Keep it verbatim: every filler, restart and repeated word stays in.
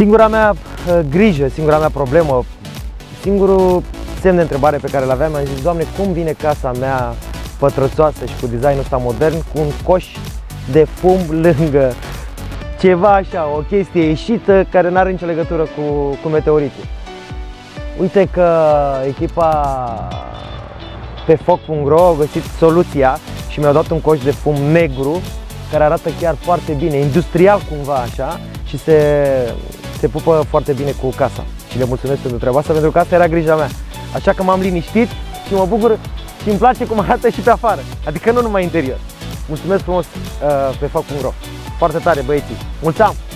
Singura mea uh, grijă, singura mea problemă, singurul semn de întrebare pe care îl aveam, am zis, Doamne, cum vine casa mea pătrățoasă și cu designul ăsta modern cu un coș de fum lângă ceva așa, o chestie ieșită care nu are nicio legătură cu, cu meteoritul. Uite că echipa pe foc punct ro a găsit soluția și mi-au dat un coș de fum negru care arată chiar foarte bine, industrial cumva așa, și se, se pupă foarte bine cu casa. Și le mulțumesc pentru treaba asta, pentru că asta era grija mea. Așa că m-am liniștit și mă bucur și îmi place cum arată și pe afară, adică nu numai interior. Mulțumesc frumos uh, pe foc punct ro. Foarte tare, băieții. Mulțumesc!